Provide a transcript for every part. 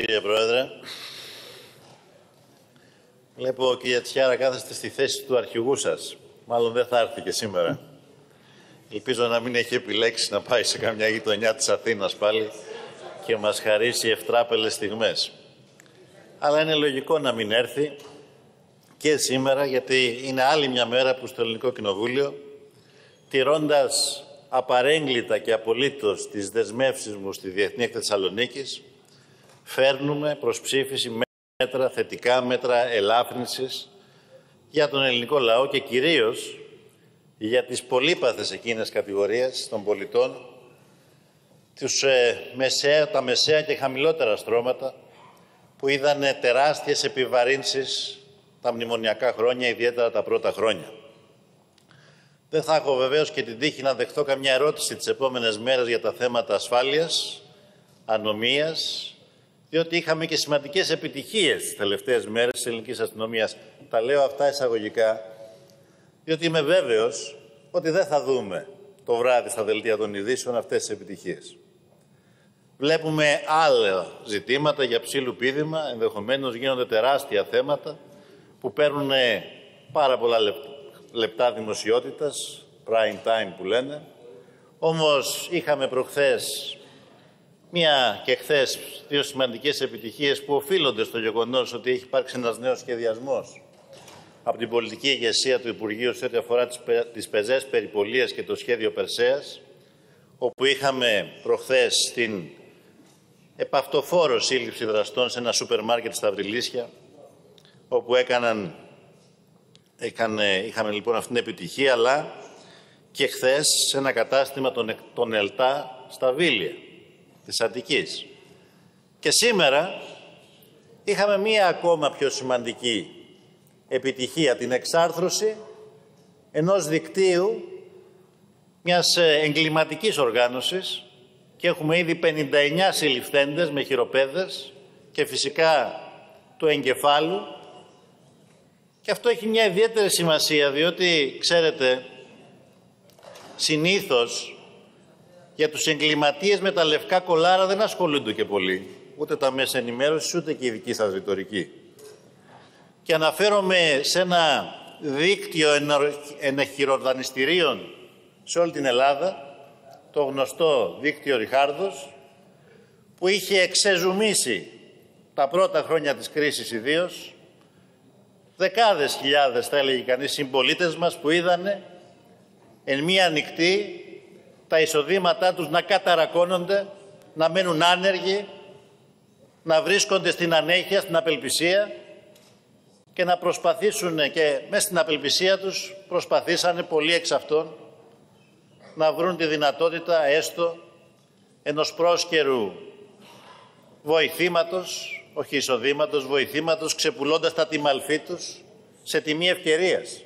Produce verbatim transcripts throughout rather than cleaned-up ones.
κύριε Πρόεδρε. Βλέπω, κύριε Τσιάρα, κάθεστε στη θέση του αρχηγού σας. Μάλλον δεν θα έρθει και σήμερα. Ελπίζω να μην έχει επιλέξει να πάει σε καμιά γειτονιά της Αθήνας πάλι και μας χαρίσει ευτράπελες στιγμές. Αλλά είναι λογικό να μην έρθει και σήμερα, γιατί είναι άλλη μια μέρα που στο Ελληνικό Κοινοβούλιο, τηρώντας απαρέγκλητα και απολύτως τις δεσμεύσεις μου στη Διεθνή Έκθεση Θεσσαλονίκης, φέρνουμε προς ψήφιση μέτρα, θετικά μέτρα ελάφρυνσης για τον ελληνικό λαό και κυρίως για τις πολύπαθες εκείνες κατηγορίες των πολιτών, τους, ε, μεσαία, τα μεσαία και χαμηλότερα στρώματα, που είδαν τεράστιες επιβαρύνσεις τα μνημονιακά χρόνια, ιδιαίτερα τα πρώτα χρόνια. Δεν θα έχω βεβαίως και την τύχη να δεχτώ καμιά ερώτηση τις επόμενες μέρες για τα θέματα ασφάλειας, ανομίας, διότι είχαμε και σημαντικές επιτυχίες τις τελευταίες μέρες της ελληνικής αστυνομίας. Τα λέω αυτά εισαγωγικά, διότι είμαι βέβαιος ότι δεν θα δούμε το βράδυ στα δελτία των ειδήσεων αυτές τις επιτυχίες. Βλέπουμε άλλα ζητήματα για ψήλου πήδημα, ενδεχομένως γίνονται τεράστια θέματα που παίρνουν πάρα πολλά λεπτά δημοσιότητας, prime time που λένε. Όμως είχαμε προχθές μία και χθες δύο σημαντικές επιτυχίες που οφείλονται στο γεγονός ότι έχει υπάρξει ένας νέος σχεδιασμός από την πολιτική ηγεσία του Υπουργείου σε ό,τι αφορά τις, τις πεζές περιπολίες και το σχέδιο Περσέας, όπου είχαμε προχθές την επαυτοφόρο σύλληψη δραστών σε ένα σούπερ μάρκετ στα Βρυλίσια, όπου έκαναν, έκανε, είχαμε λοιπόν αυτήν την επιτυχία, αλλά και χθες σε ένα κατάστημα των, των ΕΛΤΑ στα Βίλια της Αττικής. Και σήμερα είχαμε μία ακόμα πιο σημαντική επιτυχία, την εξάρθρωση ενός δικτύου μιας εγκληματικής οργάνωσης, και έχουμε ήδη πενήντα εννέα συλληφθέντες με χειροπέδες και φυσικά του εγκεφάλου. Και αυτό έχει μια ιδιαίτερη σημασία, διότι, ξέρετε, συνήθως για τους εγκληματίες με τα λευκά κολάρα δεν ασχολούνται και πολύ, ούτε τα μέσα ενημέρωσης, ούτε και η δική σας ρητορική. Και αναφέρομαι σε ένα δίκτυο ενεχειροδανιστηρίων σε όλη την Ελλάδα, το γνωστό δίκτυο Ριχάρδος, που είχε εξεζουμίσει τα πρώτα χρόνια της κρίσης ιδίως δεκάδες χιλιάδες, θα έλεγε κανείς, συμπολίτες μας που είδανε εν μία νυχτή τα εισοδήματά τους να καταρακώνονται, να μένουν άνεργοι, να βρίσκονται στην ανέχεια, στην απελπισία και να προσπαθήσουν, και μέσα στην απελπισία τους προσπαθήσανε πολλοί εξ αυτών να βρουν τη δυνατότητα έστω ενός πρόσκαιρου βοηθήματος, όχι εισοδήματος, βοηθήματος, ξεπουλώντας τα τιμαλφή τους σε τιμή ευκαιρίας.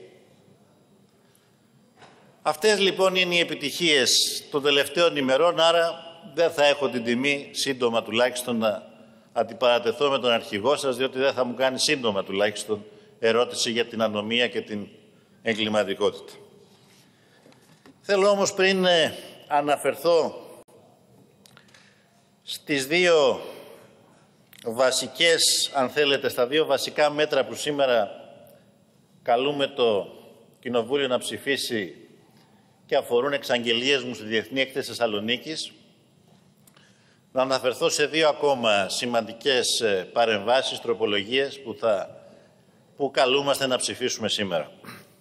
Αυτές λοιπόν είναι οι επιτυχίες των τελευταίων ημερών, άρα δεν θα έχω την τιμή σύντομα τουλάχιστον να αντιπαρατεθώ με τον αρχηγό σας, διότι δεν θα μου κάνει σύντομα τουλάχιστον ερώτηση για την ανομία και την εγκληματικότητα. Θέλω όμως, πριν ε, αναφερθώ στις δύο βασικές, αν θέλετε, στα δύο βασικά μέτρα που σήμερα καλούμε το Κοινοβούλιο να ψηφίσει και αφορούν εξαγγελίες μου στη Διεθνή Έκθεση Θεσσαλονίκης, να αναφερθώ σε δύο ακόμα σημαντικές παρεμβάσεις, τροπολογίες που, θα, που καλούμαστε να ψηφίσουμε σήμερα.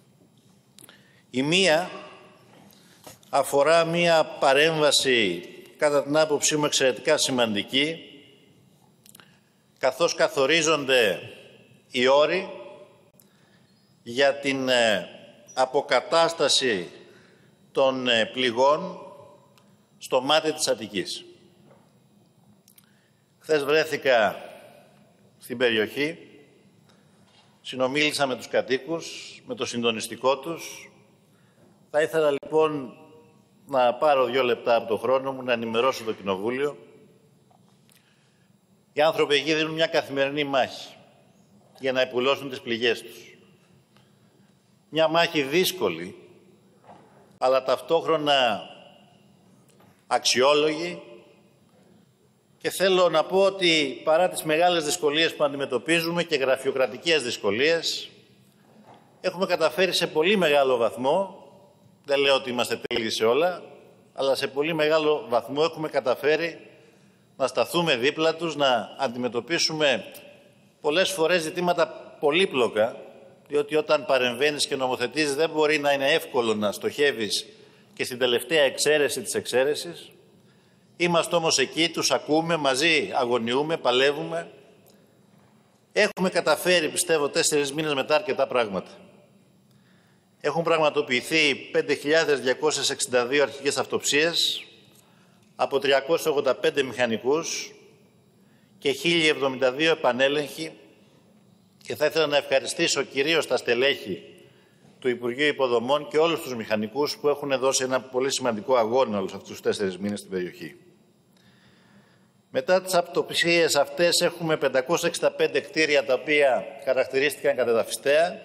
Η μία αφορά μία παρέμβαση, κατά την άποψή μου εξαιρετικά σημαντική, καθώς καθορίζονται οι όροι για την αποκατάσταση των πληγών στο μάτι της Αττικής. Χθες βρέθηκα στην περιοχή, συνομίλησα με τους κατοίκους, με το συντονιστικό τους. Θα ήθελα λοιπόν να πάρω δύο λεπτά από το χρόνο μου να ενημερώσω το Κοινοβούλιο. Οι άνθρωποι εκεί δίνουν μια καθημερινή μάχη για να επουλώσουν τις πληγές τους. Μια μάχη δύσκολη, αλλά ταυτόχρονα αξιόλογη, Και θέλω να πω ότι παρά τις μεγάλες δυσκολίες που αντιμετωπίζουμε και γραφειοκρατικές δυσκολίες, έχουμε καταφέρει σε πολύ μεγάλο βαθμό, δεν λέω ότι είμαστε τέλειοι σε όλα, αλλά σε πολύ μεγάλο βαθμό έχουμε καταφέρει να σταθούμε δίπλα τους, να αντιμετωπίσουμε πολλές φορές ζητήματα πολύπλοκα, διότι όταν παρεμβαίνεις και νομοθετείς δεν μπορεί να είναι εύκολο να στοχεύεις και στην τελευταία εξαίρεση της εξαίρεσης. Είμαστε όμως εκεί, τους ακούμε, μαζί αγωνιούμε, παλεύουμε. Έχουμε καταφέρει, πιστεύω, τέσσερις μήνες μετά αρκετά πράγματα. Έχουν πραγματοποιηθεί πέντε χιλιάδες διακόσιες εξήντα δύο αρχικές αυτοψίες από τριακόσιους ογδόντα πέντε μηχανικούς και χίλια εβδομήντα δύο επανέλεγχοι, και θα ήθελα να ευχαριστήσω κυρίως τα στελέχη του Υπουργείου Υποδομών και όλους τους μηχανικούς που έχουν δώσει ένα πολύ σημαντικό αγώνα όλους αυτούς τους τέσσερις μήνες στην περιοχή. Μετά τις αυτοψίες αυτές έχουμε πεντακόσια εξήντα πέντε κτίρια τα οποία χαρακτηρίστηκαν κατεδαφιστέα.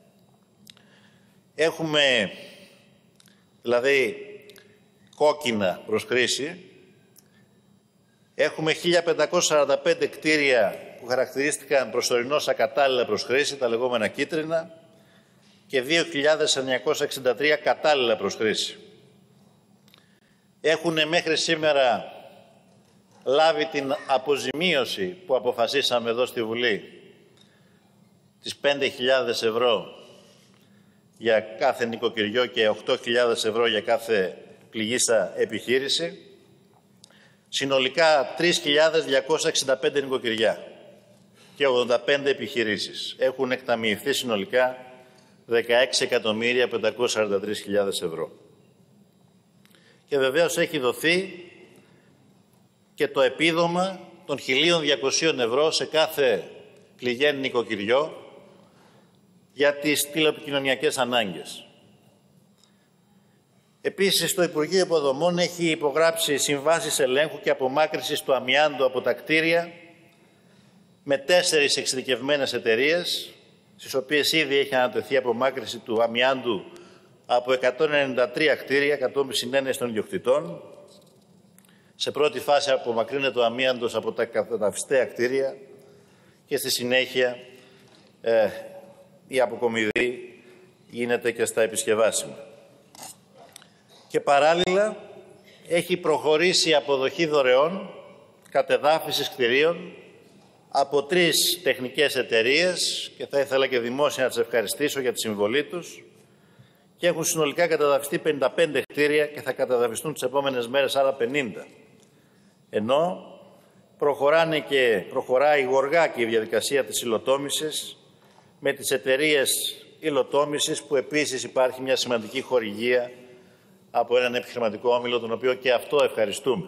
Έχουμε δηλαδή κόκκινα προς χρήση. Έχουμε χίλια πεντακόσια σαράντα πέντε κτίρια που χαρακτηρίστηκαν προσωρινώς ακατάλληλα προς χρήση, τα λεγόμενα κίτρινα, και δύο χιλιάδες εννιακόσια εξήντα τρία κατάλληλα προς χρήση. Έχουν μέχρι σήμερα λάβει την αποζημίωση που αποφασίσαμε εδώ στη Βουλή, τις πέντε χιλιάδες ευρώ για κάθε νοικοκυριό και οκτώ χιλιάδες ευρώ για κάθε πληγήσα επιχείρηση. Συνολικά τρεις χιλιάδες διακόσια εξήντα πέντε νοικοκυριά και ογδόντα πέντε επιχειρήσεις. Έχουν εκταμιευθεί συνολικά δεκαέξι εκατομμύρια πεντακόσιες σαράντα τρεις χιλιάδες ευρώ. Και βεβαίως έχει δοθεί και το επίδομα των χίλια διακόσια ευρώ σε κάθε πληγέν νοικοκυριό για τις τηλεπικοινωνιακές ανάγκες. Επίσης, το Υπουργείο Υποδομών έχει υπογράψει συμβάσεις ελέγχου και απομάκρυσης του αμοιάντου από τα κτίρια με τέσσερις εξειδικευμένες εταιρείες, στις οποίες ήδη έχει ανατεθεί απομάκρυση του αμοιάντου από εκατόν ενενήντα τρία κτίρια κατόπιν συνένεση των ιδιοκτητών. Σε πρώτη φάση απομακρύνεται ο αμίαντος από τα κατεδαφιστέα κτίρια και στη συνέχεια ε, η αποκομιδή γίνεται και στα επισκευάσιμα. Και παράλληλα έχει προχωρήσει η αποδοχή δωρεών κατεδάφισης κτιρίων από τρεις τεχνικές εταιρείες και θα ήθελα και δημόσια να τις ευχαριστήσω για τη συμβολή τους, και έχουν συνολικά κατεδαφιστεί πενήντα πέντε κτίρια και θα κατεδαφιστούν τις επόμενες μέρες άλλα πενήντα. Ενώ προχωράνε και προχωράει γοργά και η διαδικασία της υλοτόμησης με τις εταιρείες υλοτόμησης, που επίσης υπάρχει μια σημαντική χορηγία από έναν επιχειρηματικό όμιλο, τον οποίο και αυτό ευχαριστούμε.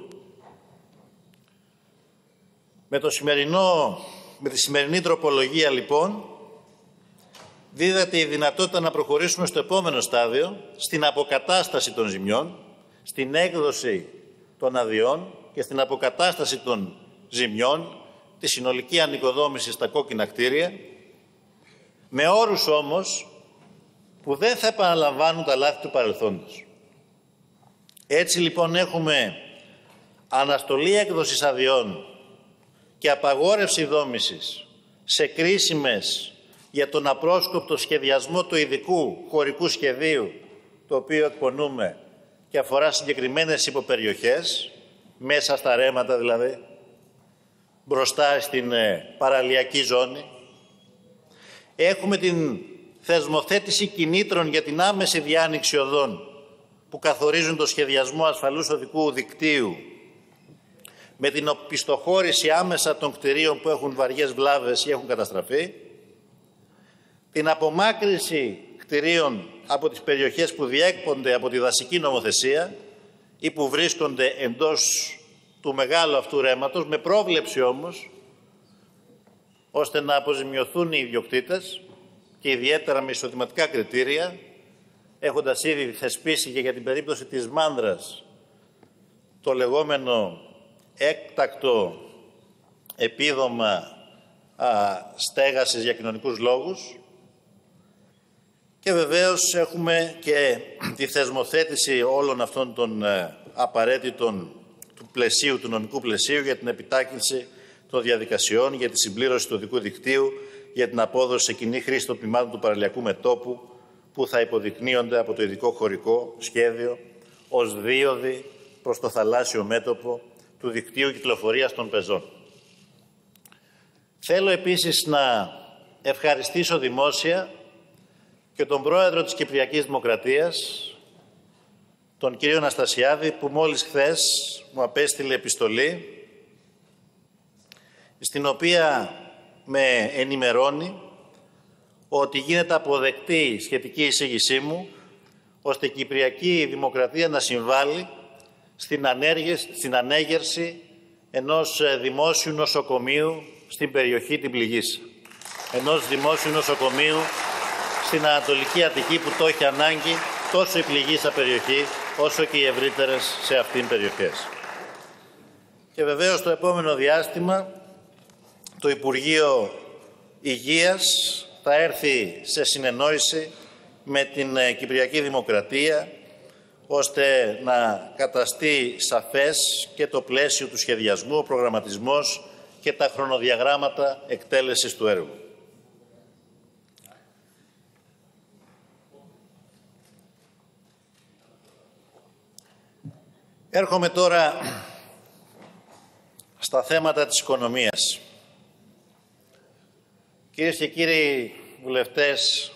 Με, το σημερινό, με τη σημερινή τροπολογία, λοιπόν, δίδεται η δυνατότητα να προχωρήσουμε στο επόμενο στάδιο, στην αποκατάσταση των ζημιών, στην έκδοση των αδειών και στην αποκατάσταση των ζημιών, τη συνολική ανοικοδόμηση στα κόκκινα κτίρια, με όρους όμως που δεν θα επαναλαμβάνουν τα λάθη του παρελθόντος. Έτσι λοιπόν έχουμε αναστολή έκδοσης αδειών και απαγόρευση δόμησης σε κρίσιμες για τον απρόσκοπτο σχεδιασμό του ειδικού χωρικού σχεδίου, το οποίο εκπονούμε και αφορά συγκεκριμένες υποπεριοχές, μέσα στα ρέματα δηλαδή, μπροστά στην ε, παραλιακή ζώνη. Έχουμε την θεσμοθέτηση κινήτρων για την άμεση διάνοιξη οδών που καθορίζουν το σχεδιασμό ασφαλούς οδικού δικτύου, με την οπισθοχώρηση άμεσα των κτηρίων που έχουν βαριές βλάβες ή έχουν καταστραφεί, την απομάκρυνση κτηρίων από τις περιοχές που διέκπονται από τη δασική νομοθεσία ή που βρίσκονται εντός του μεγάλου αυτού ρέματος, με πρόβλεψη όμως ώστε να αποζημιωθούν οι ιδιοκτήτες και ιδιαίτερα με εισοδηματικά κριτήρια, έχοντας ήδη θεσπίσει και για την περίπτωση της Μάνδρας το λεγόμενο έκτακτο επίδομα α, στέγασης για κοινωνικούς λόγους. Και βεβαίως έχουμε και τη θεσμοθέτηση όλων αυτών των ε, απαραίτητων του πλαισίου, του νομικού πλαισίου για την επιτάχυνση των διαδικασιών, για τη συμπλήρωση του οδικού δικτύου, για την απόδοση σε κοινή χρήση των τμήματων του παραλιακού μετώπου, που θα υποδεικνύονται από το ειδικό χωρικό σχέδιο ως δίωδοι προς το θαλάσσιο μέτωπο του δικτύου κυκλοφορίας των πεζών. Θέλω επίσης να ευχαριστήσω δημόσια και τον πρόεδρο της Κυπριακής Δημοκρατίας, τον κύριο Αναστασιάδη, που μόλις χθες μου απέστειλε επιστολή, στην οποία με ενημερώνει ότι γίνεται αποδεκτή η σχετική εισήγησή μου, ώστε η Κυπριακή Δημοκρατία να συμβάλλει στην, ανέργεια, στην ανέγερση ενός δημόσιου νοσοκομείου στην περιοχή την Πληγής. Ενός δημόσιου νοσοκομείου στην Ανατολική Αττική, που το έχει ανάγκη τόσο η πληγήσα περιοχή όσο και οι ευρύτερες σε αυτήν περιοχές. Και βεβαίως το επόμενο διάστημα το Υπουργείο Υγείας θα έρθει σε συνεννόηση με την Κυπριακή Δημοκρατία, ώστε να καταστεί σαφές και το πλαίσιο του σχεδιασμού, ο προγραμματισμός και τα χρονοδιαγράμματα εκτέλεσης του έργου. Έρχομαι τώρα στα θέματα της οικονομίας. Κυρίες και κύριοι βουλευτές,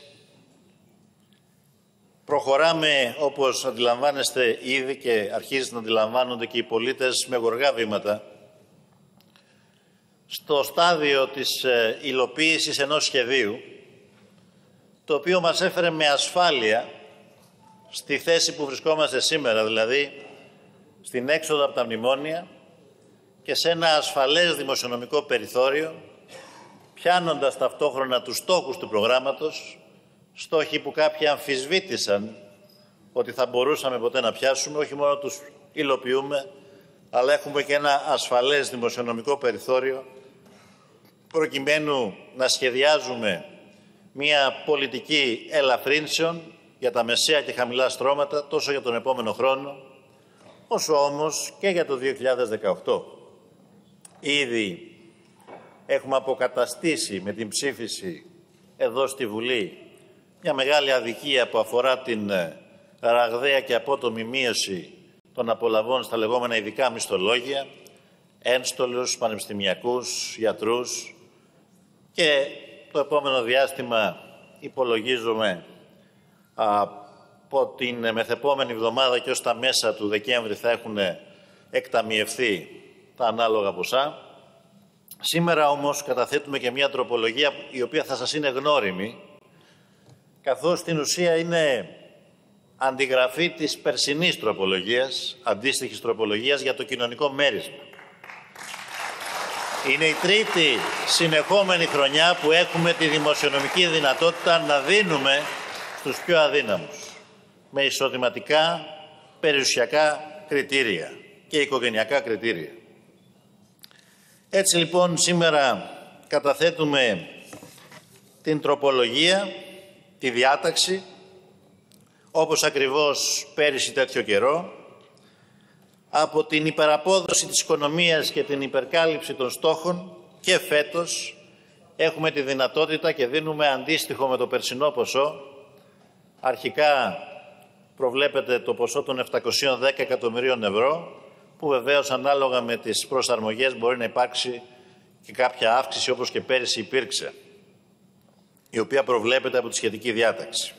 προχωράμε, όπως αντιλαμβάνεστε ήδη και αρχίζουν να αντιλαμβάνονται και οι πολίτες, με γοργά βήματα στο στάδιο της υλοποίησης ενός σχεδίου, το οποίο μας έφερε με ασφάλεια στη θέση που βρισκόμαστε σήμερα, δηλαδή στην έξοδο από τα μνημόνια και σε ένα ασφαλές δημοσιονομικό περιθώριο, πιάνοντας ταυτόχρονα τους στόχους του προγράμματος, στόχοι που κάποιοι αμφισβήτησαν ότι θα μπορούσαμε ποτέ να πιάσουμε, όχι μόνο τους υλοποιούμε, αλλά έχουμε και ένα ασφαλές δημοσιονομικό περιθώριο, προκειμένου να σχεδιάζουμε μια πολιτική ελαφρύνσεων για τα μεσαία και χαμηλά στρώματα, τόσο για τον επόμενο χρόνο, όσο όμως και για το δύο χιλιάδες δεκαοκτώ. Ήδη έχουμε αποκαταστήσει με την ψήφιση εδώ στη Βουλή μια μεγάλη αδικία που αφορά την ραγδαία και απότομη μείωση των απολαβών στα λεγόμενα ειδικά μισθολόγια, ένστολους, πανεπιστημιακούς, γιατρούς, και το επόμενο διάστημα υπολογίζουμε από την μεθεπόμενη εβδομάδα και ως τα μέσα του Δεκέμβρη θα έχουν εκταμιευθεί τα ανάλογα ποσά. Σήμερα όμως καταθέτουμε και μια τροπολογία η οποία θα σας είναι γνώριμη, καθώς στην ουσία είναι αντιγραφή της περσινής τροπολογίας, αντίστοιχης τροπολογίας για το κοινωνικό μέρισμα. Είναι η τρίτη συνεχόμενη χρονιά που έχουμε τη δημοσιονομική δυνατότητα να δίνουμε στους πιο αδύναμους, με εισοδηματικά, περιουσιακά κριτήρια και οικογενειακά κριτήρια. Έτσι λοιπόν σήμερα καταθέτουμε την τροπολογία, τη διάταξη, όπως ακριβώς πέρυσι τέτοιο καιρό, από την υπεραπόδοση της οικονομίας και την υπερκάλυψη των στόχων, και φέτος έχουμε τη δυνατότητα και δίνουμε αντίστοιχο με το περσινό ποσό. Αρχικά προβλέπεται το ποσό των επτακόσιων δέκα εκατομμυρίων ευρώ, που βεβαίως ανάλογα με τις προσαρμογές μπορεί να υπάρξει και κάποια αύξηση, όπως και πέρυσι υπήρξε, η οποία προβλέπεται από τη σχετική διάταξη.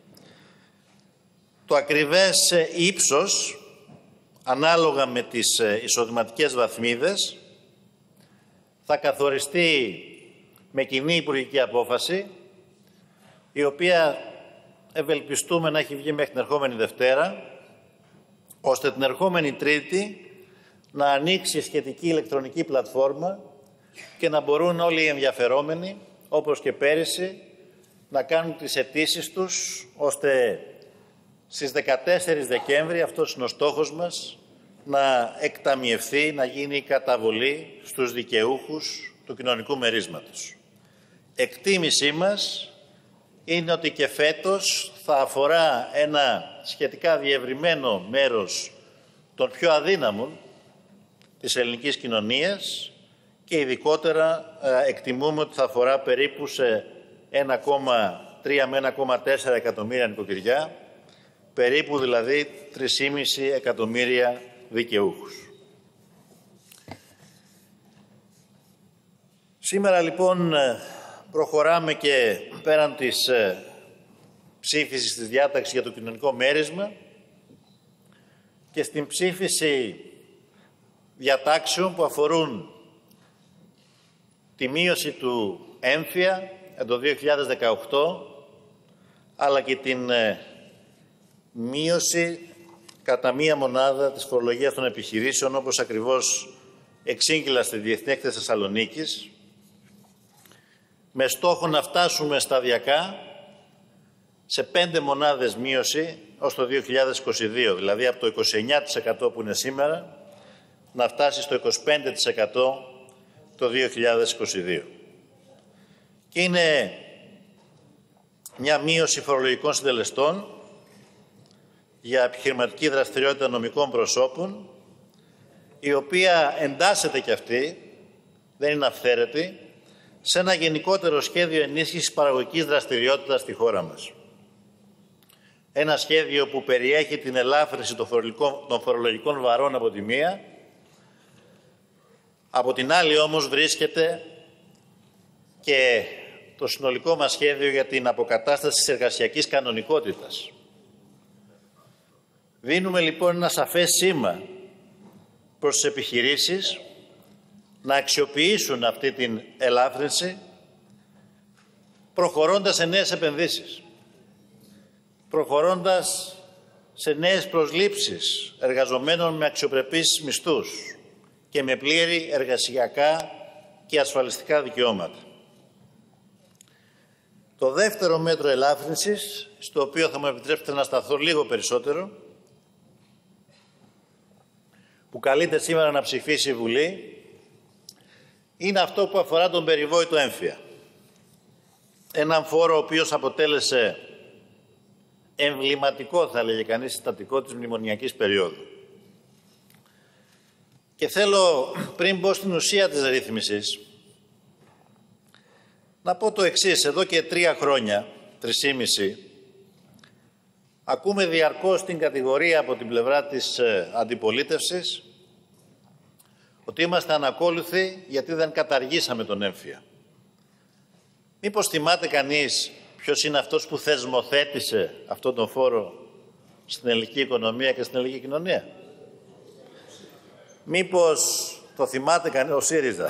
Το ακριβές ύψος, ανάλογα με τις εισοδηματικές βαθμίδες, θα καθοριστεί με κοινή υπουργική απόφαση, η οποία ευελπιστούμε να έχει βγει μέχρι την ερχόμενη Δευτέρα, ώστε την ερχόμενη Τρίτη να ανοίξει σχετική ηλεκτρονική πλατφόρμα και να μπορούν όλοι οι ενδιαφερόμενοι, όπως και πέρυσι, να κάνουν τις αιτήσεις τους, ώστε στις δεκατέσσερις Δεκέμβρη, αυτός είναι ο στόχος μας, να εκταμιευθεί, να γίνει η καταβολή στους δικαιούχους του κοινωνικού μερίσματος. Εκτίμησή μας είναι ότι και φέτος θα αφορά ένα σχετικά διευρυμένο μέρος των πιο αδύναμων, της ελληνικής κοινωνίας και ειδικότερα εκτιμούμε ότι θα αφορά περίπου σε ένα κόμμα τρία με ένα κόμμα τέσσερα εκατομμύρια νοικοκυριά, περίπου δηλαδή τρία κόμμα πέντε εκατομμύρια δικαιούχους. Σήμερα λοιπόν προχωράμε και πέραν της ψήφισης της διάταξης για το κοινωνικό μέρισμα και στην ψήφιση διατάξεων που αφορούν τη μείωση του έμφυα το δύο χιλιάδες δεκαοκτώ, αλλά και την μείωση κατά μία μονάδα της φορολογίας των επιχειρήσεων, όπως ακριβώς εξήγηλα στη Διεθνή Έκθεση Θεσσαλονίκης, με στόχο να φτάσουμε σταδιακά σε πέντε μονάδες μείωση ως το δύο χιλιάδες είκοσι δύο, δηλαδή από το είκοσι εννέα τοις εκατό που είναι σήμερα, να φτάσει στο είκοσι πέντε τοις εκατό το δύο χιλιάδες είκοσι δύο. Και είναι μια μείωση φορολογικών συντελεστών για επιχειρηματική δραστηριότητα νομικών προσώπων, η οποία εντάσσεται και αυτή, δεν είναι αυθαίρετη, σε ένα γενικότερο σχέδιο ενίσχυσης παραγωγικής δραστηριότητας στη χώρα μας. Ένα σχέδιο που περιέχει την ελάφρυνση των φορολογικών, των φορολογικών βαρών από τη μία, από την άλλη όμως βρίσκεται και το συνολικό μας σχέδιο για την αποκατάσταση της εργασιακής κανονικότητας. Δίνουμε λοιπόν ένα σαφές σήμα προς τις επιχειρήσεις να αξιοποιήσουν αυτή την ελάφρυνση προχωρώντας σε νέες επενδύσεις, προχωρώντας σε νέες προσλήψεις εργαζομένων με αξιοπρεπείς μισθούς και με πλήρη εργασιακά και ασφαλιστικά δικαιώματα. Το δεύτερο μέτρο ελάφρυνσης, στο οποίο θα μου επιτρέψετε να σταθώ λίγο περισσότερο, που καλείται σήμερα να ψηφίσει η Βουλή, είναι αυτό που αφορά τον περιβόητο έμφυα. Έναν φόρο ο οποίος αποτέλεσε εμβληματικό, θα λέγε κανείς, συστατικό της μνημονιακής περίοδου. Και θέλω, πριν μπω στην ουσία της ρύθμισης, να πω το εξής. Εδώ και τρία χρόνια, τρισήμιση, ακούμε διαρκώς την κατηγορία από την πλευρά της ε, αντιπολίτευσης ότι είμαστε ανακόλουθοι γιατί δεν καταργήσαμε τον έμφυα. Μήπως θυμάται κανείς ποιος είναι αυτός που θεσμοθέτησε αυτόν τον φόρο στην ελληνική οικονομία και στην ελληνική κοινωνία? Μήπως το θυμάται κανείς? Ο ΣΥΡΙΖΑ.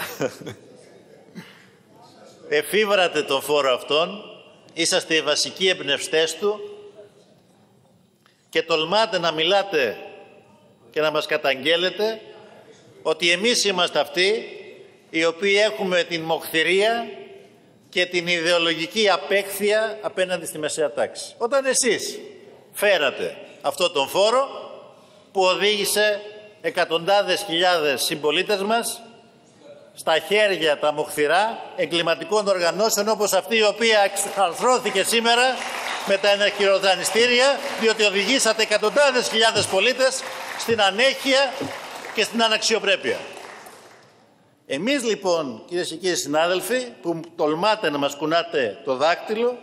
Εφήβρατε τον φόρο αυτόν, είσαστε οι βασικοί εμπνευστές του και τολμάτε να μιλάτε και να μας καταγγέλλετε ότι εμείς είμαστε αυτοί οι οποίοι έχουμε την μοχθηρία και την ιδεολογική απέχθεια απέναντι στη μεσαία τάξη. Όταν εσείς φέρατε αυτό τον φόρο που οδήγησε εκατοντάδες χιλιάδες συμπολίτες μας στα χέρια τα μοχθηρά εγκληματικών οργανώσεων όπως αυτή η οποία εξαρθρώθηκε σήμερα με τα ενεχειροδανιστήρια, διότι οδηγήσατε εκατοντάδες χιλιάδες πολίτες στην ανέχεια και στην αναξιοπρέπεια. Εμείς λοιπόν, κυρίες και κύριοι συνάδελφοι, που τολμάτε να μας κουνάτε το δάκτυλο,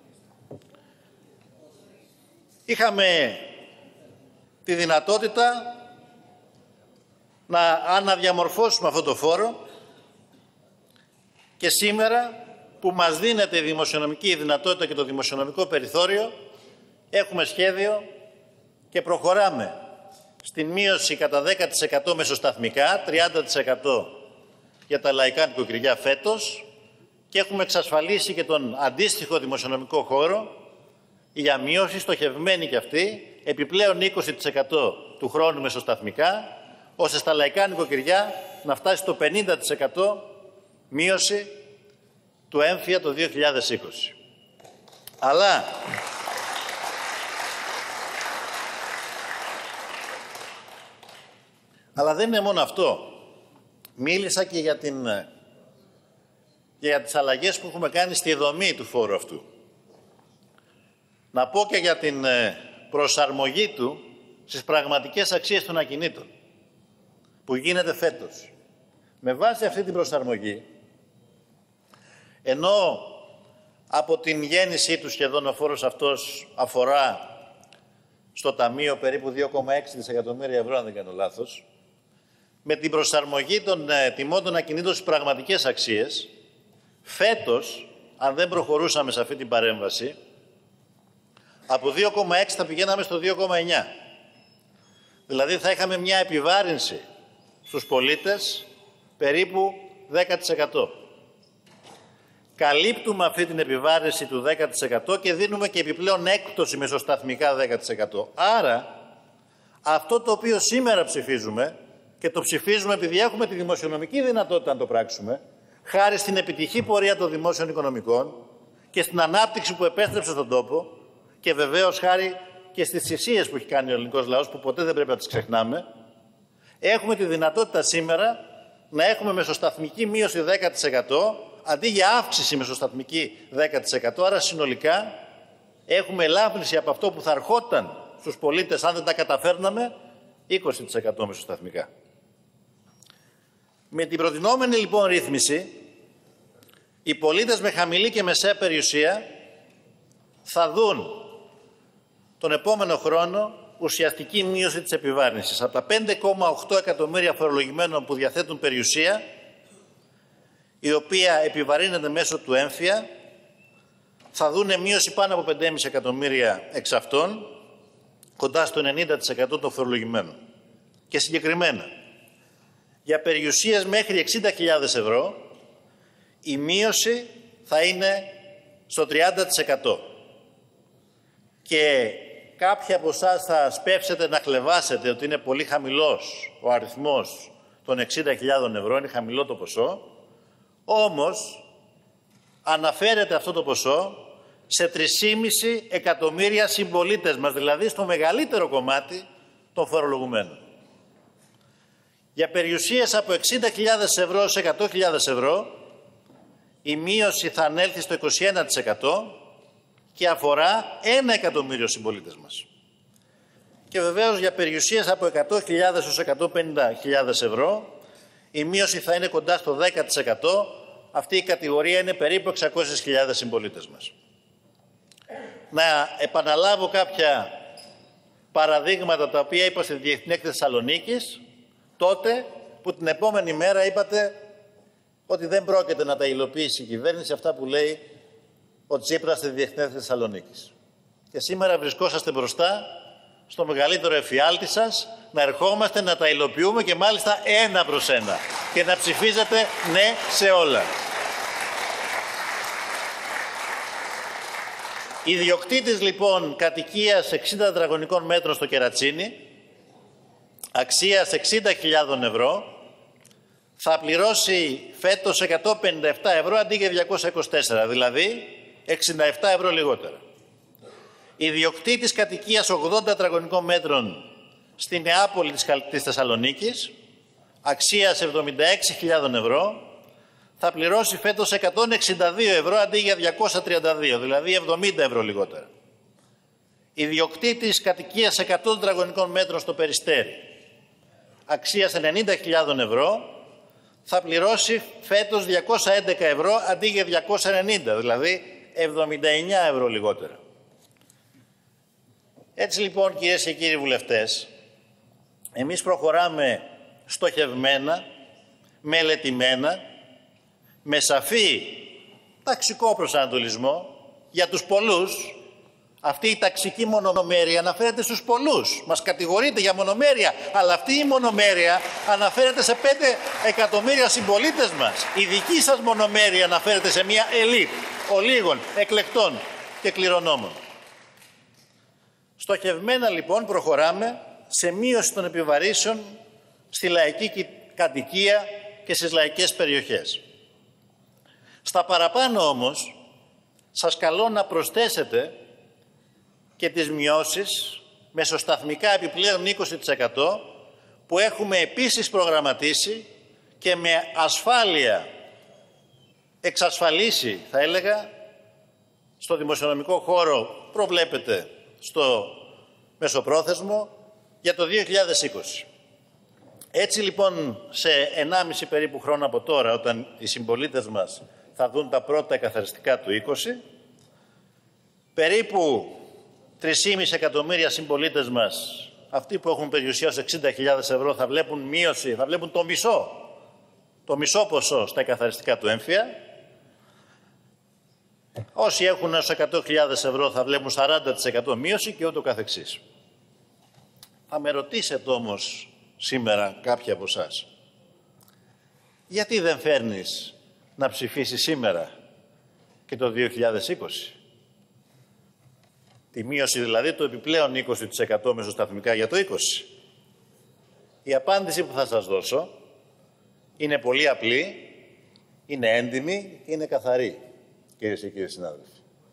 είχαμε τη δυνατότητα να αναδιαμορφώσουμε αυτό το φόρο και σήμερα που μας δίνεται η δημοσιονομική δυνατότητα και το δημοσιονομικό περιθώριο, έχουμε σχέδιο και προχωράμε στην μείωση κατά δέκα τοις εκατό μεσοσταθμικά, τριάντα τοις εκατό για τα λαϊκά νοικοκυριά φέτος και έχουμε εξασφαλίσει και τον αντίστοιχο δημοσιονομικό χώρο για μείωση στοχευμένη και αυτή, επιπλέον είκοσι τοις εκατό του χρόνου μεσοσταθμικά, ώστε στα λαϊκά νοικοκυριά να φτάσει στο πενήντα τοις εκατό μείωση του έμφυα το δύο χιλιάδες είκοσι. Αλλά αλλά δεν είναι μόνο αυτό. Μίλησα και για, την, για τις αλλαγές που έχουμε κάνει στη δομή του φόρου αυτού. Να πω και για την προσαρμογή του στις πραγματικές αξίες των ακινήτων. που γίνεται φέτος, με βάση αυτή την προσαρμογή, ενώ από την γέννησή του σχεδόν ο φόρος αυτός αφορά στο Ταμείο περίπου δύο κόμμα έξι δισεκατομμύρια ευρώ, αν δεν κάνω λάθος, με την προσαρμογή των ε, τιμών των ακινήτων στις πραγματικές αξίες, φέτος, αν δεν προχωρούσαμε σε αυτή την παρέμβαση, από δύο κόμμα έξι θα πηγαίναμε στο δύο κόμμα εννιά. Δηλαδή θα είχαμε μια επιβάρυνση στους πολίτες περίπου δέκα τοις εκατό. Καλύπτουμε αυτή την επιβάρυνση του δέκα τοις εκατό και δίνουμε και επιπλέον έκπτωση μεσοσταθμικά δέκα τοις εκατό. Άρα, αυτό το οποίο σήμερα ψηφίζουμε, και το ψηφίζουμε επειδή έχουμε τη δημοσιονομική δυνατότητα να το πράξουμε, χάρη στην επιτυχή πορεία των δημόσιων οικονομικών και στην ανάπτυξη που επέστρεψε στον τόπο και βεβαίως χάρη και στις θυσίες που έχει κάνει ο ελληνικός λαός, που ποτέ δεν πρέπει να τις ξεχνάμε, έχουμε τη δυνατότητα σήμερα να έχουμε μεσοσταθμική μείωση δέκα τοις εκατό αντί για αύξηση μεσοσταθμική δέκα τοις εκατό. Άρα συνολικά έχουμε ελάφρυνση από αυτό που θα ερχόταν στους πολίτες αν δεν τα καταφέρναμε, είκοσι τοις εκατό μεσοσταθμικά. Με την προτινόμενη λοιπόν ρύθμιση, οι πολίτες με χαμηλή και μεσαία περιουσία θα δουν τον επόμενο χρόνο ουσιαστική μείωση της επιβάρυνσης. Από τα πέντε κόμμα οκτώ εκατομμύρια φορολογημένων που διαθέτουν περιουσία, η οποία επιβαρύνεται μέσω του έμφυα, θα δούνε μείωση πάνω από πέντε κόμμα πέντε εκατομμύρια εξ αυτών, κοντά στο ενενήντα τοις εκατό των φορολογημένων. Και συγκεκριμένα, για περιουσίες μέχρι εξήντα χιλιάδες ευρώ, η μείωση θα είναι στο τριάντα τοις εκατό. Και κάποιοι από εσάς θα σπεύσετε να χλεβάσετε ότι είναι πολύ χαμηλός ο αριθμός των εξήντα χιλιάδων ευρώ, είναι χαμηλό το ποσό, όμως αναφέρεται αυτό το ποσό σε τρία κόμμα πέντε εκατομμύρια συμπολίτες μας, δηλαδή στο μεγαλύτερο κομμάτι των φορολογουμένων. Για περιουσίες από εξήντα χιλιάδες ευρώ σε εκατό χιλιάδες ευρώ, η μείωση θα ανέλθει στο είκοσι ένα τοις εκατό και αφορά ένα εκατομμύριο συμπολίτες μας. Και βεβαίως για περιουσίες από εκατό χιλιάδες έως εκατόν πενήντα χιλιάδες ευρώ, η μείωση θα είναι κοντά στο δέκα τοις εκατό. Αυτή η κατηγορία είναι περίπου εξακόσιες χιλιάδες συμπολίτες μας. Να επαναλάβω κάποια παραδείγματα τα οποία είπα στη Διεθνή Έκθεση Θεσσαλονίκης, τότε που την επόμενη μέρα είπατε ότι δεν πρόκειται να τα υλοποιήσει η κυβέρνηση αυτά που λέει ο Τσίπρας στη Διεθνή Έκθεση Θεσσαλονίκης. Και σήμερα βρισκόσαστε μπροστά στο μεγαλύτερο εφιάλτη σας, να ερχόμαστε να τα υλοποιούμε και μάλιστα ένα προς ένα και να ψηφίζετε ναι σε όλα. Ιδιοκτήτης λοιπόν κατοικίας εξήντα τετραγωνικών μέτρων στο Κερατσίνι, αξίας εξήντα χιλιάδων ευρώ, θα πληρώσει φέτος εκατόν πενήντα επτά ευρώ αντί για διακόσια είκοσι τέσσερα, δηλαδή εξήντα επτά ευρώ λιγότερα. Ιδιοκτήτης κατοικίας ογδόντα τετραγωνικών μέτρων στη Νεάπολη της Θεσσαλονίκης, αξίας εβδομήντα έξι χιλιάδων ευρώ, θα πληρώσει φέτος εκατόν εξήντα δύο ευρώ αντί για διακόσια τριάντα δύο, δηλαδή εβδομήντα ευρώ λιγότερα. Ιδιοκτήτης κατοικίας εκατό τετραγωνικών μέτρων στο Περιστέρι, αξίας ενενήντα χιλιάδων ευρώ, θα πληρώσει φέτος διακόσια έντεκα ευρώ αντί για διακόσια ενενήντα, δηλαδή εβδομήντα εννέα ευρώ λιγότερα. Έτσι λοιπόν, κυρίες και κύριοι βουλευτές, εμείς προχωράμε στοχευμένα, μελετημένα, με σαφή ταξικό προσανατολισμό για τους πολλούς. Αυτή η ταξική μονομέρεια αναφέρεται στους πολλούς. Μας κατηγορείτε για μονομέρεια, αλλά αυτή η μονομέρεια αναφέρεται σε πέντε εκατομμύρια συμπολίτες μας. Η δική σας μονομέρεια αναφέρεται σε μια ελίτ ολίγων, εκλεκτών και κληρονόμων. Στοχευμένα λοιπόν προχωράμε σε μείωση των επιβαρύσεων στη λαϊκή κατοικία και στις λαϊκές περιοχές. Στα παραπάνω όμως, σας καλώ να προσθέσετε και τις μειώσεις μεσοσταθμικά επιπλέον είκοσι τοις εκατό που έχουμε επίσης προγραμματίσει και με ασφάλεια εξασφαλίσει, θα έλεγα, στο δημοσιονομικό χώρο προβλέπεται στο μεσοπρόθεσμο για το δύο χιλιάδες είκοσι. Έτσι λοιπόν σε ενάμιση περίπου χρόνο από τώρα, όταν οι συμπολίτες μας θα δουν τα πρώτα εκαθαριστικά του είκοσι, περίπου τρία κόμμα πέντε εκατομμύρια συμπολίτες μας, αυτοί που έχουν περιουσία ως εξήντα χιλιάδες ευρώ, θα βλέπουν μείωση, θα βλέπουν το μισό, το μισό ποσό στα εκαθαριστικά του έμφυα. Όσοι έχουν ως εκατό χιλιάδες ευρώ θα βλέπουν σαράντα τοις εκατό μείωση και ούτω καθεξής. Θα με ρωτήσετε όμως σήμερα κάποιοι από εσάς, γιατί δεν φέρνεις να ψηφίσεις σήμερα και το δύο χιλιάδες είκοσι? Τη μείωση δηλαδή το επιπλέον είκοσι τοις εκατό μεσοσταθμικά για το είκοσι. Η απάντηση που θα σας δώσω είναι πολύ απλή, είναι έντιμη και είναι καθαρή, κυρίες και κύριοι συνάδελφοι.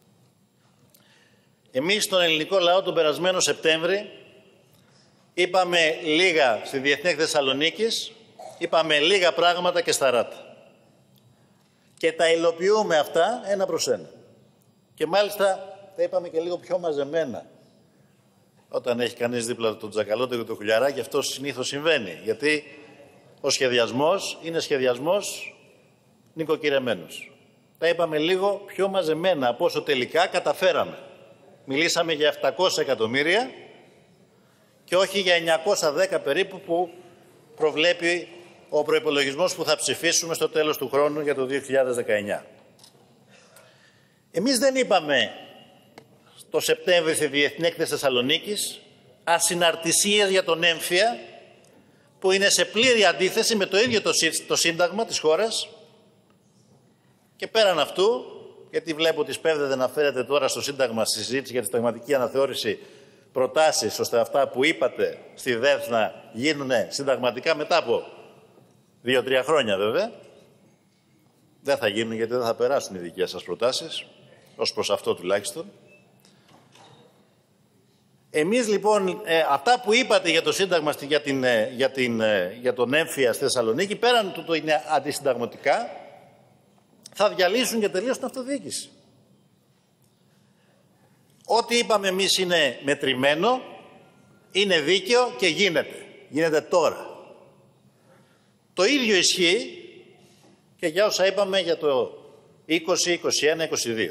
Εμείς στον ελληνικό λαό τον περασμένο Σεπτέμβρη είπαμε λίγα στη Διεθνή Έκθεση Θεσσαλονίκης, είπαμε λίγα πράγματα και στα ράτα. Και τα υλοποιούμε αυτά ένα προς ένα. Και μάλιστα τα είπαμε και λίγο πιο μαζεμένα. Όταν έχει κανείς δίπλα τον τζακαλώτο και το χουλιαράκι, αυτό συνήθως συμβαίνει. Γιατί ο σχεδιασμός είναι σχεδιασμός νοικοκυρεμένος. Τα είπαμε λίγο πιο μαζεμένα από όσο τελικά καταφέραμε. Μιλήσαμε για επτακόσια εκατομμύρια και όχι για εννιακόσια δέκα περίπου που προβλέπει ο προϋπολογισμός που θα ψηφίσουμε στο τέλος του χρόνου για το δύο χιλιάδες δεκαεννιά. Εμείς δεν είπαμε το Σεπτέμβρη στη Διεθνή Έκθεση Θεσσαλονίκης ασυναρτησίες για τον έμφυα, που είναι σε πλήρη αντίθεση με το ίδιο το, το Σύνταγμα της χώρας. Και πέραν αυτού, γιατί βλέπω ότι σπέβδεται να φέρετε τώρα στο Σύνταγμα στη συζήτηση για τη συνταγματική αναθεώρηση προτάσεις ώστε αυτά που είπατε στη ΔΕΘ να γίνουν συνταγματικά μετά από δύο-τρία χρόνια βέβαια. Δεν θα γίνουν γιατί δεν θα περάσουν οι δικές σας προτάσεις, ως προς αυτό τουλάχιστον. Εμείς λοιπόν, ε, αυτά που είπατε για το Σύνταγμα, για, την, ε, για, την, ε, για τον έμφυα στη Θεσσαλονίκη, πέραν του το είναι αντισυνταγματικά, θα διαλύσουν και τελείως την αυτοδιοίκηση. Ό,τι είπαμε εμείς είναι μετρημένο, είναι δίκαιο και γίνεται. Γίνεται τώρα. Το ίδιο ισχύει και για όσα είπαμε για το είκοσι, είκοσι ένα, είκοσι δύο.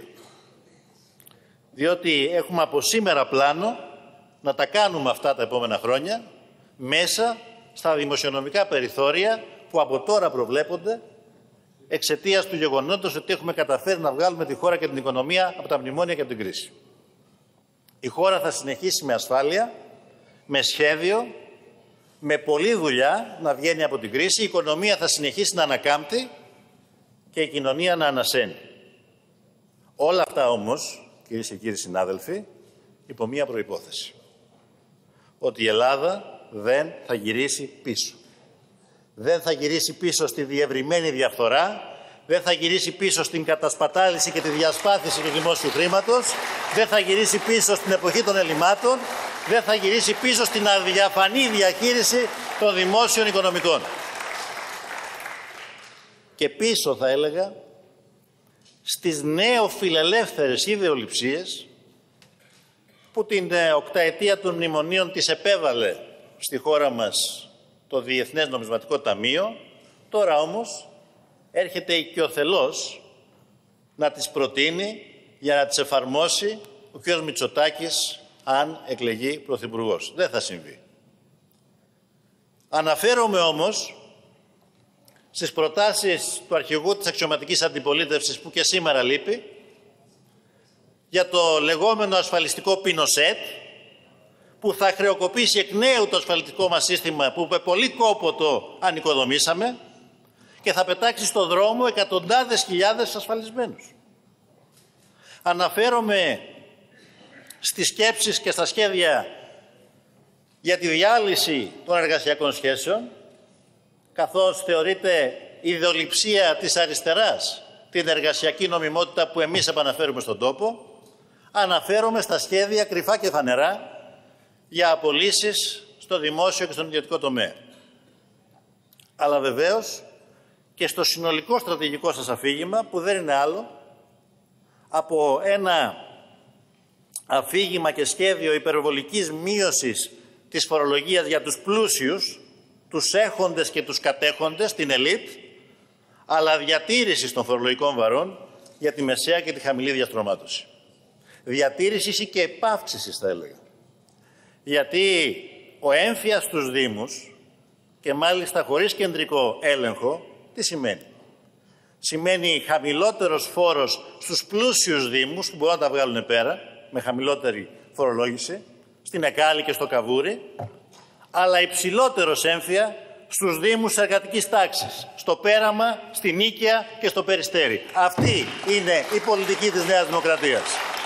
Διότι έχουμε από σήμερα πλάνο να τα κάνουμε αυτά τα επόμενα χρόνια μέσα στα δημοσιονομικά περιθώρια που από τώρα προβλέπονται εξαιτίας του γεγονότος ότι έχουμε καταφέρει να βγάλουμε τη χώρα και την οικονομία από τα μνημόνια και από την κρίση. Η χώρα θα συνεχίσει με ασφάλεια, με σχέδιο, με πολλή δουλειά να βγαίνει από την κρίση. Η οικονομία θα συνεχίσει να ανακάμπτει και η κοινωνία να ανασένει. Όλα αυτά όμως, κυρίες και κύριοι συνάδελφοι, υπό μία προϋπόθεση. Ότι η Ελλάδα δεν θα γυρίσει πίσω. Δεν θα γυρίσει πίσω στη διευρυμένη διαφθορά, δεν θα γυρίσει πίσω στην κατασπατάληση και τη διασπάθηση του δημόσιου χρήματος, δεν θα γυρίσει πίσω στην εποχή των ελλημάτων, δεν θα γυρίσει πίσω στην αδιαφανή διαχείριση των δημόσιων οικονομικών. Και πίσω, θα έλεγα, στις νεοφιλελεύθερες ιδεολειψίες που την οκταετία των μνημονίων τις επέβαλε στη χώρα μας το Διεθνές Νομισματικό Ταμείο, τώρα όμως έρχεται οικειοθελώς να τις προτείνει για να τις εφαρμόσει ο κ. Μητσοτάκης αν εκλεγεί πρωθυπουργός. Δεν θα συμβεί. Αναφέρομαι όμως στις προτάσεις του αρχηγού της αξιωματικής αντιπολίτευσης που και σήμερα λείπει για το λεγόμενο ασφαλιστικό Πινοσέτ, που θα χρεοκοπήσει εκ νέου το ασφαλιστικό μας σύστημα που με πολύ κόπο το ανοικοδομήσαμε και θα πετάξει στο δρόμο εκατοντάδες χιλιάδες ασφαλισμένους. Αναφέρομαι στις σκέψεις και στα σχέδια για τη διάλυση των εργασιακών σχέσεων, καθώς θεωρείται ιδεολειψία της αριστεράς την εργασιακή νομιμότητα που εμείς επαναφέρουμε στον τόπο. Αναφέρομαι στα σχέδια κρυφά και φανερά για απολύσεις στο δημόσιο και στον ιδιωτικό τομέα. Αλλά βεβαίως και στο συνολικό στρατηγικό σας αφήγημα, που δεν είναι άλλο από ένα αφήγημα και σχέδιο υπερβολικής μείωσης της φορολογίας για τους πλούσιους, τους έχοντες και τους κατέχοντες, την ελίτ, αλλά διατήρηση των φορολογικών βαρών για τη μεσαία και τη χαμηλή διαστρωμάτωση. Διατήρηση και επαύξησης, θα έλεγα. Γιατί ο έμφυας στους Δήμους, και μάλιστα χωρίς κεντρικό έλεγχο, τι σημαίνει? Σημαίνει χαμηλότερος φόρος στους πλούσιους Δήμους, που μπορούν να τα βγάλουν πέρα, με χαμηλότερη φορολόγηση, στην Εκάλη και στο Καβούρι, αλλά υψηλότερος έμφυα στους Δήμους εργατικής τάξης, στο Πέραμα, στη Νίκαια και στο Περιστέρι. Αυτή είναι η πολιτική της Νέας Δημοκρατίας.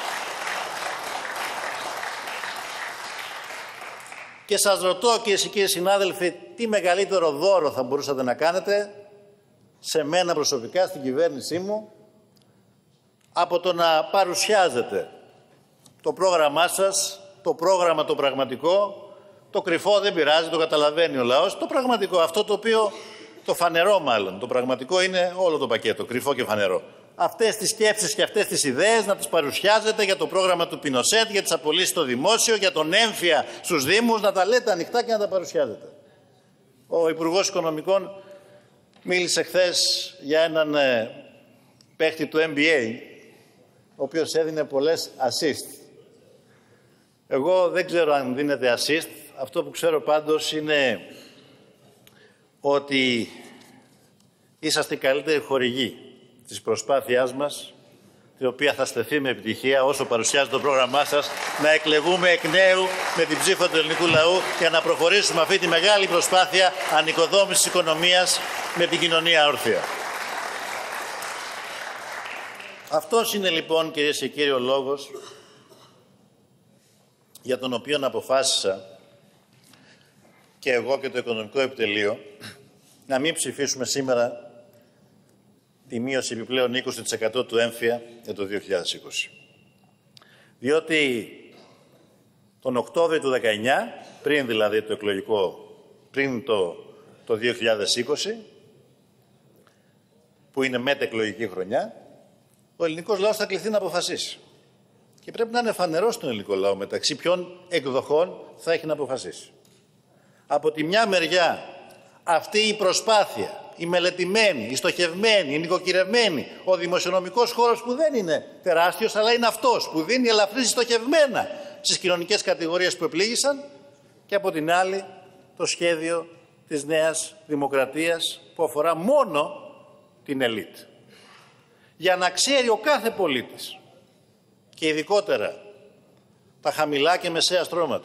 Και σας ρωτώ, κυρίες και κύριοι συνάδελφοι, τι μεγαλύτερο δώρο θα μπορούσατε να κάνετε σε μένα προσωπικά, στην κυβέρνησή μου, από το να παρουσιάζετε το πρόγραμμά σας, το πρόγραμμα το πραγματικό, το κρυφό δεν πειράζει, το καταλαβαίνει ο λαός, το πραγματικό, αυτό το οποίο, το φανερό μάλλον, το πραγματικό είναι όλο το πακέτο, κρυφό και φανερό. Αυτές τις σκέψεις και αυτές τις ιδέες να τις παρουσιάζετε για το πρόγραμμα του Πινοσέτ, για τις απολύσεις στο δημόσιο, για τον έμφυα στους Δήμους, να τα λέτε ανοιχτά και να τα παρουσιάζετε. Ο Υπουργός Οικονομικών μίλησε χθες για έναν ε, παίχτη του N B A, ο οποίος έδινε πολλές assist. Εγώ δεν ξέρω αν δίνεται assist. Αυτό που ξέρω πάντως είναι ότι είσαστε οι καλύτεροι χορηγοί της προσπάθειάς μας, η οποία θα στεφθεί με επιτυχία όσο παρουσιάζεται το πρόγραμμά σας, να εκλεγούμε εκ νέου με την ψήφο του ελληνικού λαού για να προχωρήσουμε αυτή τη μεγάλη προσπάθεια ανοικοδόμησης της οικονομίας με την κοινωνία όρθια. Αυτός είναι λοιπόν, κυρίες και κύριοι, ο λόγος για τον οποίο αποφάσισα και εγώ και το Οικονομικό Επιτελείο να μην ψηφίσουμε σήμερα τη μείωση επιπλέον είκοσι τοις εκατό του έμφυα για το δύο χιλιάδες είκοσι. Διότι τον Οκτώβριο του δεκαεννιά, πριν δηλαδή το εκλογικό, πριν το, το δύο χιλιάδες είκοσι, που είναι μετεκλογική χρονιά, ο ελληνικός λαός θα κληθεί να αποφασίσει. Και πρέπει να είναι φανερό στον ελληνικό λαό μεταξύ ποιων εκδοχών θα έχει να αποφασίσει. Από τη μια μεριά, αυτή η προσπάθεια, η μελετημένη, η στοχευμένη, η νοικοκυρευμένη, ο δημοσιονομικός χώρος που δεν είναι τεράστιος, αλλά είναι αυτός που δίνει ελαφρύς στοχευμένα στις κοινωνικές κατηγορίες που επλήγησαν, και από την άλλη το σχέδιο της Νέας Δημοκρατίας που αφορά μόνο την ελίτ. Για να ξέρει ο κάθε πολίτης, και ειδικότερα τα χαμηλά και μεσαία στρώματα,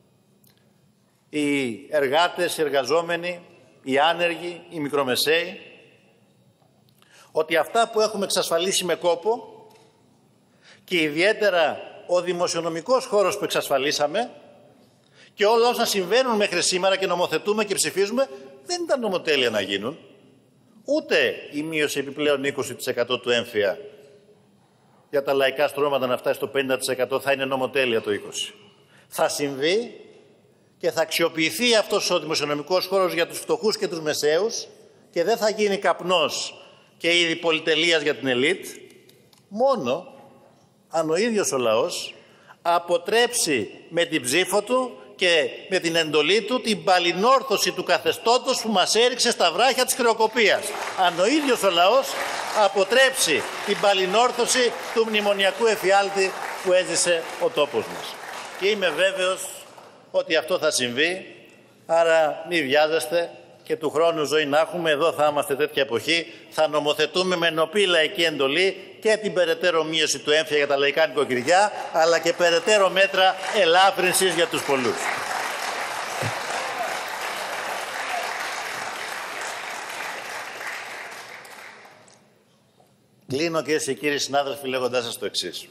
οι εργάτες, οι εργαζόμενοι, οι άνεργοι, οι μικρομεσαίοι, ότι αυτά που έχουμε εξασφαλίσει με κόπο και ιδιαίτερα ο δημοσιονομικός χώρος που εξασφαλίσαμε και όλα όσα συμβαίνουν μέχρι σήμερα και νομοθετούμε και ψηφίζουμε, δεν ήταν νομοτέλεια να γίνουν. Ούτε η μείωση επιπλέον είκοσι τοις εκατό του έμφυα για τα λαϊκά στρώματα να φτάσει στο πενήντα τοις εκατό θα είναι νομοτέλεια το είκοσι τοις εκατό. Θα συμβεί και θα αξιοποιηθεί αυτός ο δημοσιονομικός χώρος για τους φτωχούς και τους μεσαίους και δεν θα γίνει καπνός και είδη πολυτελείας για την ελίτ, μόνο αν ο ίδιος ο λαός αποτρέψει με την ψήφο του και με την εντολή του την παλινόρθωση του καθεστώτος που μας έριξε στα βράχια της χρεοκοπίας. Αν ο ίδιος ο λαός αποτρέψει την παλινόρθωση του μνημονιακού εφιάλτη που έζησε ο τόπος μας. Και είμαι βέβαιος ότι αυτό θα συμβεί, άρα μη βιάζεστε και του χρόνου ζωή να έχουμε. Εδώ θα είμαστε τέτοια εποχή, θα νομοθετούμε με νοπή λαϊκή εντολή και την περαιτέρω μείωση του έμφυα για τα λαϊκά νοικοκυριά, αλλά και περαιτέρω μέτρα ελάφρυνσης για τους πολλούς. Κλείνω, κυρίες και κύριοι συνάδελφοι, λέγοντάς σας το εξής.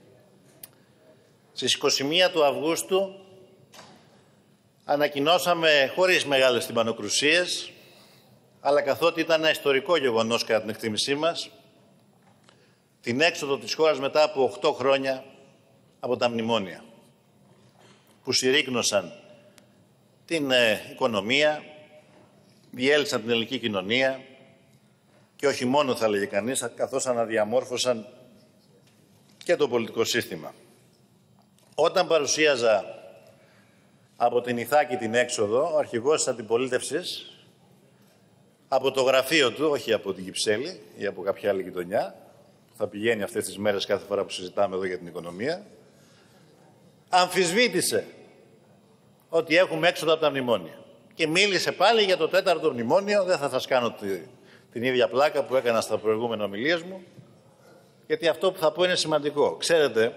Στις είκοσι μία του Αυγούστου ανακοινώσαμε, χωρίς μεγάλες τυμπανοκρουσίες, αλλά καθότι ήταν ένα ιστορικό γεγονός κατά την εκτίμησή μας, την έξοδο της χώρας μετά από οκτώ χρόνια από τα μνημόνια, που συρρίκνωσαν την ε, οικονομία, διέλυσαν την ελληνική κοινωνία και όχι μόνο, θα λέγει κανείς, καθώς αναδιαμόρφωσαν και το πολιτικό σύστημα. Όταν παρουσίαζα από την Ιθάκη την έξοδο, ο αρχηγός της αντιπολίτευσης, από το γραφείο του, όχι από την Κυψέλη ή από κάποια άλλη γειτονιά, που θα πηγαίνει αυτές τις μέρες κάθε φορά που συζητάμε εδώ για την οικονομία, αμφισβήτησε ότι έχουμε έξοδο από τα μνημόνια. Και μίλησε πάλι για το τέταρτο μνημόνιο. Δεν θα σας κάνω τη, την ίδια πλάκα που έκανα στα προηγούμενα ομιλίες μου, γιατί αυτό που θα πω είναι σημαντικό. Ξέρετε,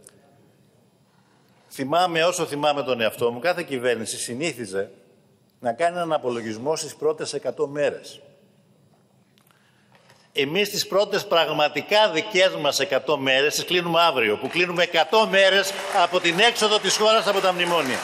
θυμάμαι, όσο θυμάμαι τον εαυτό μου, κάθε κυβέρνηση συνήθιζε να κάνει έναν απολογισμό στις πρώτες εκατό μέρες. Εμείς τις πρώτες πραγματικά δικές μας εκατό μέρες τις κλείνουμε αύριο, που κλείνουμε εκατό μέρες από την έξοδο της χώρας από τα μνημόνια.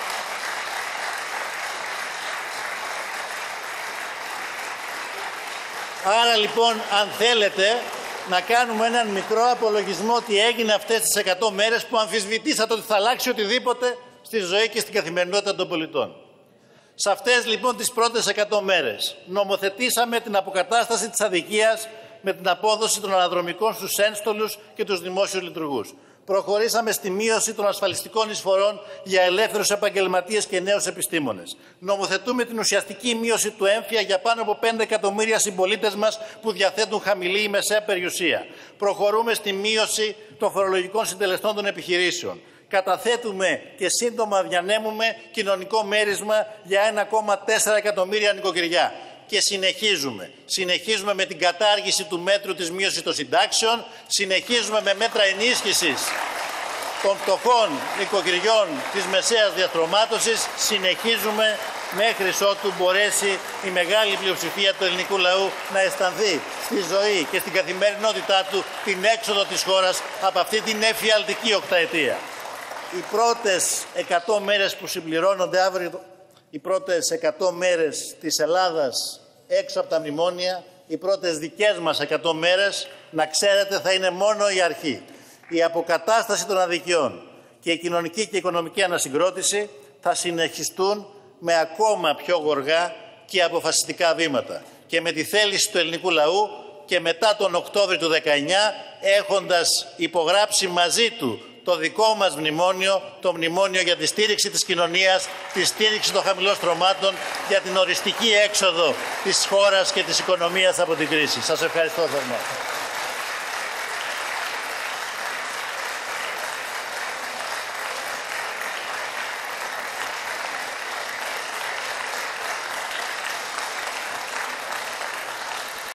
Άρα λοιπόν, αν θέλετε, να κάνουμε έναν μικρό απολογισμό τι έγινε αυτές τις εκατό μέρες που αμφισβητήσατε ότι θα αλλάξει οτιδήποτε στη ζωή και στην καθημερινότητα των πολιτών. Σε αυτές λοιπόν τις πρώτες εκατό μέρες νομοθετήσαμε την αποκατάσταση της αδικίας με την απόδοση των αναδρομικών στους ένστολους και τους δημόσιους λειτουργούς. Προχωρήσαμε στη μείωση των ασφαλιστικών εισφορών για ελεύθερους επαγγελματίες και νέους επιστήμονες. Νομοθετούμε την ουσιαστική μείωση του έμφυα για πάνω από πέντε εκατομμύρια συμπολίτες μας που διαθέτουν χαμηλή ή μεσαία περιουσία. Προχωρούμε στη μείωση των φορολογικών συντελεστών των επιχειρήσεων. Καταθέτουμε και σύντομα διανέμουμε κοινωνικό μέρισμα για ένα κόμμα τέσσερα εκατομμύρια νοικοκυριά. Και συνεχίζουμε. Συνεχίζουμε με την κατάργηση του μέτρου της μείωσης των συντάξεων, συνεχίζουμε με μέτρα ενίσχυσης των φτωχών νοικοκυριών της μεσαίας διαστρωμάτωσης, συνεχίζουμε μέχρι ότου μπορέσει η μεγάλη πλειοψηφία του ελληνικού λαού να αισθανθεί στη ζωή και στην καθημερινότητά του την έξοδο της χώρας από αυτή την εφιαλτική οκταετία. Οι πρώτες εκατό μέρες που συμπληρώνονται αύριο, οι πρώτες εκατό μέρες της Ελλάδας έξω από τα μνημόνια, οι πρώτες δικές μας εκατό μέρες, να ξέρετε, θα είναι μόνο η αρχή. Η αποκατάσταση των αδικιών και η κοινωνική και οικονομική ανασυγκρότηση θα συνεχιστούν με ακόμα πιο γοργά και αποφασιστικά βήματα. Και με τη θέληση του ελληνικού λαού και μετά τον Οκτώβριο του δεκαεννιά, έχοντας υπογράψει μαζί του το δικό μας μνημόνιο, το μνημόνιο για τη στήριξη της κοινωνίας, τη στήριξη των χαμηλών στρωμάτων, για την οριστική έξοδο της χώρας και της οικονομίας από την κρίση. Σας ευχαριστώ θερμά.